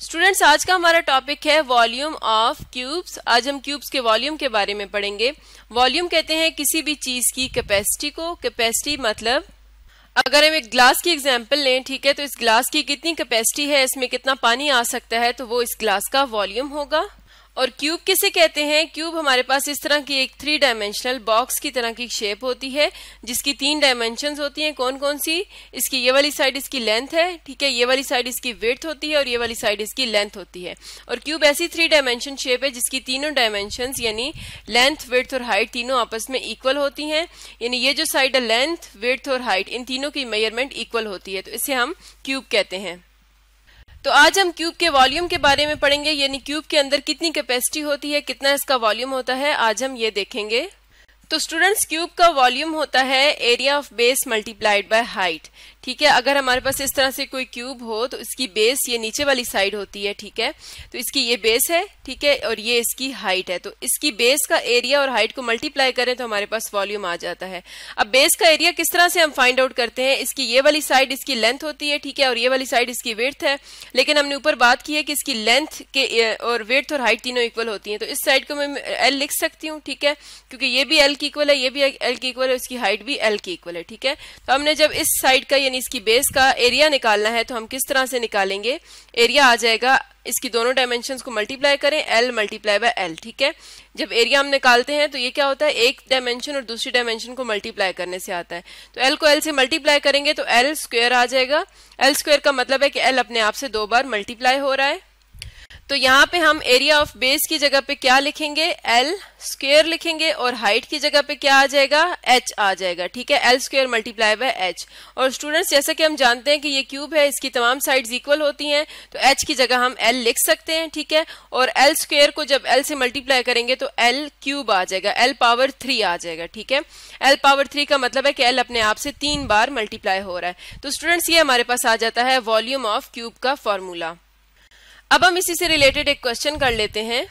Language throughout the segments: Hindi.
स्टूडेंट्स, आज का हमारा टॉपिक है वॉल्यूम ऑफ क्यूब्स। आज हम क्यूब्स के वॉल्यूम के बारे में पढ़ेंगे। वॉल्यूम कहते हैं किसी भी चीज की कैपेसिटी को। कैपेसिटी मतलब अगर हम एक ग्लास की एग्जांपल लें, ठीक है, तो इस ग्लास की कितनी कैपेसिटी है, इसमें कितना पानी आ सकता है, तो वो इस ग्लास का वॉल्यूम होगा। और क्यूब किसे कहते हैं? क्यूब हमारे पास इस तरह की एक 3 डायमेंशनल बॉक्स की तरह की शेप होती है जिसकी 3 डायमेंशंस होती हैं। कौन कौन सी? इसकी ये वाली साइड इसकी लेंथ है, ठीक है, ये वाली साइड इसकी विड्थ होती है और ये वाली साइड इसकी लेंथ होती है। और क्यूब ऐसी 3 डायमेंशन शेप है जिसकी तीनों डायमेंशंस यानी लेंथ, विड्थ और हाइट तीनों आपस में इक्वल होती हैं। यानी ये जो साइड है लेंथ, विड्थ और हाइट, इन तीनों की मेजरमेंट इक्वल होती है, तो इसे हम क्यूब कहते हैं। तो आज हम क्यूब के वॉल्यूम के बारे में पढ़ेंगे, यानी क्यूब के अंदर कितनी कैपेसिटी होती है, कितना इसका वॉल्यूम होता है, आज हम ये देखेंगे। तो स्टूडेंट्स, क्यूब का वॉल्यूम होता है area of base multiplied by height. ठीक है, अगर हमारे पास इस तरह से कोई क्यूब हो तो इसकी बेस ये नीचे वाली साइड होती है, ठीक है, तो इसकी ये बेस है, ठीक है, और ये इसकी हाइट है। तो इसकी बेस का एरिया और हाइट को मल्टीप्लाई करें तो हमारे पास वॉल्यूम आ जाता है। अब बेस का एरिया किस तरह से हम फाइंड आउट करते हैं? इसकी ये वाली साइड इसकी लेंथ होती है, ठीक है, और ये वाली साइड इसकी विड्थ है। लेकिन हमने ऊपर बात की है कि इसकी लेंथ के और विड्थ और हाइट तीनों इक्वल होती है, तो इस साइड को मैं एल लिख सकती हूँ, ठीक है, क्योंकि ये भी एल की इक्वल है, ये भी एल की इक्वल है, उसकी हाइट भी एल की इक्वल है, ठीक है। तो हमने जब इस साइड का यानी इसकी बेस का एरिया निकालना है तो हम किस तरह से निकालेंगे? एरिया आ जाएगा, इसकी दोनों डायमेंशंस को मल्टीप्लाई करें, एल मल्टीप्लाई बाय एल, ठीक है। जब एरिया हम निकालते हैं तो ये क्या होता है? एक डायमेंशन और दूसरी डायमेंशन को मल्टीप्लाई करने से आता है। तो एल को एल से मल्टीप्लाई करेंगे तो एल स्क्वायर आ जाएगा। एल स्क्वायर का मतलब है कि एल अपने आप से 2 बार मल्टीप्लाई हो रहा है। तो यहाँ पे हम एरिया ऑफ बेस की जगह पे क्या लिखेंगे? एल स्क्वायर लिखेंगे, और हाइट की जगह पे क्या आ जाएगा? एच आ जाएगा, ठीक है, L square multiply by H. और स्टूडेंट्स, जैसा कि हम जानते हैं कि ये क्यूब है, इसकी तमाम साइड्स इक्वल होती हैं, तो एच की जगह हम एल लिख सकते हैं, ठीक है। और एल स्क्वायर को जब एल से मल्टीप्लाई करेंगे तो एल क्यूब आ जाएगा, एल पावर 3 आ जाएगा, ठीक है। एल पावर 3 का मतलब है कि एल अपने आप से 3 बार मल्टीप्लाई हो रहा है। तो स्टूडेंट्स, ये हमारे पास आ जाता है वॉल्यूम ऑफ क्यूब का फॉर्मूला। अब हम इसी से रिलेटेड एक क्वेश्चन कर लेते हैं।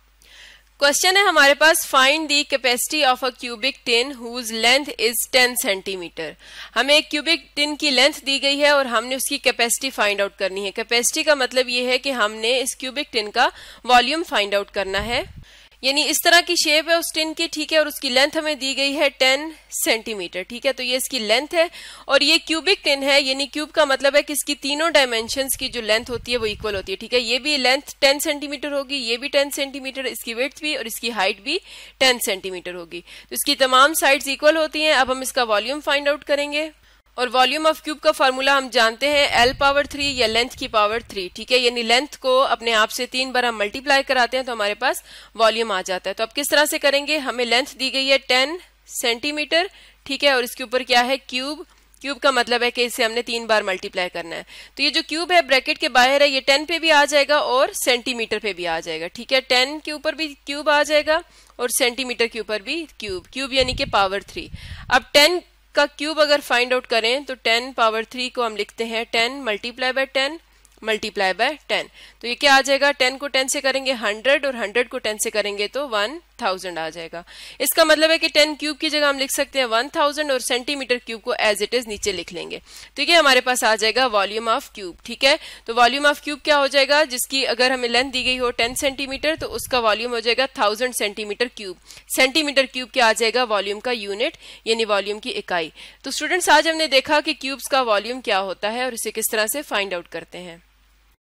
क्वेश्चन है हमारे पास, find the capacity of a cubic tin whose length is 10 centimetre. हमें एक क्यूबिक टिन की लेंथ दी गई है और हमने उसकी कैपेसिटी फाइंड आउट करनी है। कैपेसिटी का मतलब ये है कि हमने इस क्यूबिक टिन का वॉल्यूम फाइंड आउट करना है। यानी इस तरह की शेप है उस टिन की, ठीक है, और उसकी लेंथ हमें दी गई है 10 सेंटीमीटर, ठीक है, तो ये इसकी लेंथ है। और ये क्यूबिक टिन है, यानी क्यूब का मतलब है कि इसकी तीनों डायमेंशंस की जो लेंथ होती है वो इक्वल होती है, ठीक है। ये भी लेंथ 10 सेंटीमीटर होगी, ये भी 10 सेंटीमीटर, इसकी विड्थ भी और इसकी हाइट भी 10 सेंटीमीटर होगी। तो इसकी तमाम साइड्स इक्वल होती हैं। अब हम इसका वॉल्यूम फाइंड आउट करेंगे। और वॉल्यूम ऑफ क्यूब का फार्मूला हम जानते हैं, एल पावर 3 या लेंथ की पावर 3, ठीक है, यानी लेंथ को अपने आप से 3 बार हम मल्टीप्लाई कराते हैं तो हमारे पास वॉल्यूम आ जाता है। तो अब किस तरह से करेंगे? हमें लेंथ दी गई है 10 सेंटीमीटर, ठीक है, और इसके ऊपर क्या है? क्यूब। क्यूब का मतलब है कि इसे हमने 3 बार मल्टीप्लाई करना है। तो ये जो क्यूब है ब्रैकेट के बाहर है, ये 10 पे भी आ जाएगा और सेंटीमीटर पे भी आ जाएगा, ठीक है। 10 के ऊपर भी क्यूब आ जाएगा और सेंटीमीटर के ऊपर भी क्यूब। क्यूब यानी कि पावर 3। अब 10 का क्यूब अगर फाइंड आउट करें तो 10 पावर 3 को हम लिखते हैं 10 मल्टीप्लाई बाय 10 मल्टीप्लाई बाय 10। तो ये क्या आ जाएगा? 10 को 10 से करेंगे 100 और 100 को 10 से करेंगे तो 1000 आ जाएगा। इसका मतलब है कि 10 क्यूब की जगह हम लिख सकते हैं 1000 और सेंटीमीटर क्यूब को एज इट इज नीचे लिख लेंगे। तो ये हमारे पास आ जाएगा वॉल्यूम ऑफ क्यूब, ठीक है। तो वॉल्यूम ऑफ क्यूब क्या हो जाएगा? जिसकी अगर हमें लेंथ दी गई हो 10 सेंटीमीटर तो उसका वॉल्यूम हो जाएगा 1000 सेंटीमीटर क्यूब। सेंटीमीटर क्यूब क्या आ जाएगा? वॉल्यूम का यूनिट यानी वॉल्यूम की इकाई। तो स्टूडेंट्स, आज हमने देखा कि क्यूब्स का वॉल्यूम क्या होता है और इसे किस तरह से फाइंड आउट करते हैं।